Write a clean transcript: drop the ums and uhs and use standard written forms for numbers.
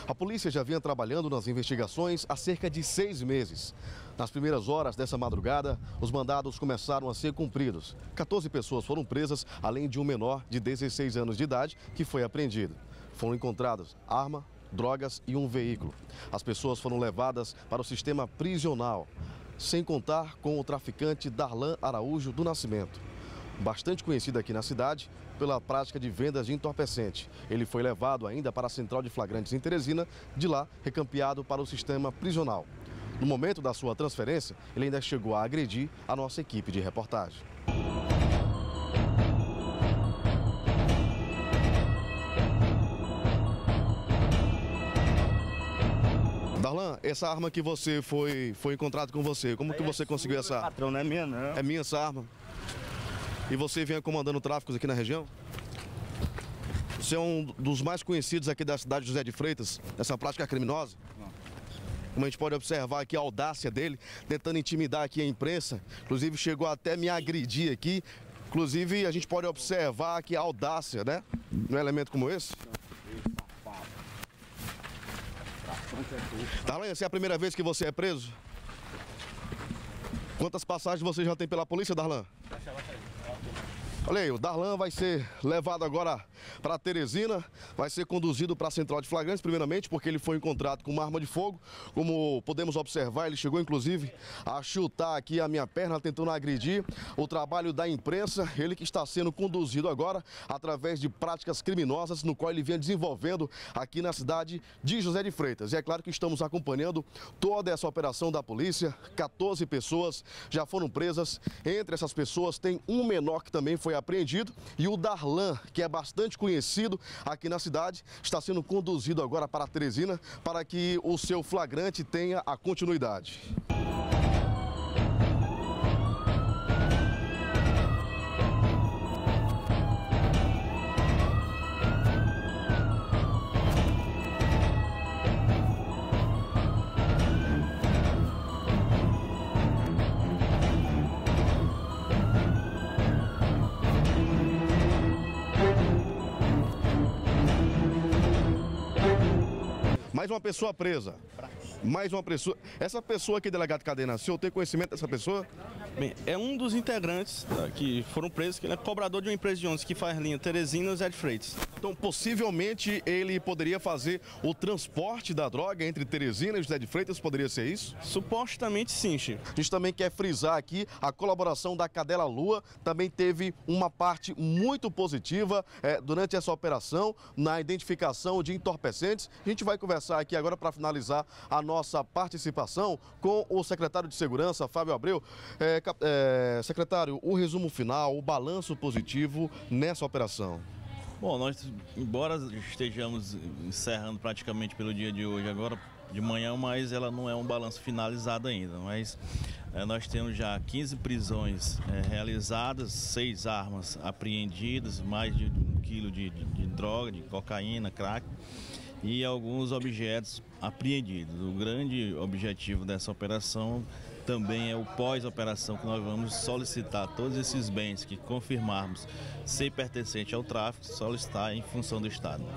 A polícia já vinha trabalhando nas investigações há cerca de 6 meses. Nas primeiras horas dessa madrugada, os mandados começaram a ser cumpridos. 14 pessoas foram presas, além de um menor de 16 anos de idade que foi apreendido. Foram encontradas arma, drogas e um veículo. As pessoas foram levadas para o sistema prisional, sem contar com o traficante Darlan Araújo do Nascimento, bastante conhecido aqui na cidade pela prática de vendas de entorpecente. Ele foi levado ainda para a Central de Flagrantes em Teresina, de lá recampeado para o sistema prisional. No momento da sua transferência, ele ainda chegou a agredir a nossa equipe de reportagem. Darlan, essa arma que você foi encontrado com você, como que você conseguiu essa arma? Patrão, não é minha não. É minha essa arma. E você vinha comandando tráficos aqui na região? Você é um dos mais conhecidos aqui da cidade de José de Freitas, nessa prática criminosa? Não. Como a gente pode observar aqui a audácia dele, tentando intimidar aqui a imprensa, inclusive chegou até me agredir aqui. Inclusive a gente pode observar aqui a audácia, né? Num elemento como esse. Darlan, essa é a primeira vez que você é preso? Quantas passagens você já tem pela polícia, Darlan? Olha aí, o Darlan vai ser levado agora para Teresina, vai ser conduzido para a Central de Flagrantes, primeiramente porque ele foi encontrado com uma arma de fogo. Como podemos observar, ele chegou inclusive a chutar aqui a minha perna, tentando agredir o trabalho da imprensa. Ele que está sendo conduzido agora através de práticas criminosas, no qual ele vinha desenvolvendo aqui na cidade de José de Freitas. E é claro que estamos acompanhando toda essa operação da polícia. 14 pessoas já foram presas. Entre essas pessoas tem um menor que também foi apreendido, e o Darlan, que é bastante conhecido aqui na cidade, está sendo conduzido agora para Teresina para que o seu flagrante tenha a continuidade. Mais uma pessoa presa. Mais uma pessoa. Essa pessoa aqui, delegado Cadena, o senhor tem conhecimento dessa pessoa? Bem, é um dos integrantes que foram presos, que ele é cobrador de uma empresa de ônibus que faz linha Teresina e José de Freitas. Então, possivelmente, ele poderia fazer o transporte da droga entre Teresina e José de Freitas, poderia ser isso? Supostamente sim, Chico. A gente também quer frisar aqui a colaboração da Cadela Lua, também teve uma parte muito positiva durante essa operação, na identificação de entorpecentes. A gente vai conversar aqui agora para finalizar a nossa participação com o secretário de Segurança, Fábio Abreu. Secretário, o resumo final, o balanço positivo nessa operação. Bom, nós, embora estejamos encerrando praticamente pelo dia de hoje, agora de manhã, mas ela não é um balanço finalizado ainda. Mas nós temos já 15 prisões realizadas, 6 armas apreendidas, mais de 1 quilo de droga, de cocaína, crack e alguns objetos apreendidos. O grande objetivo dessa operação também é o pós-operação, que nós vamos solicitar todos esses bens que confirmarmos ser pertencente ao tráfico, solicitar em função do Estado.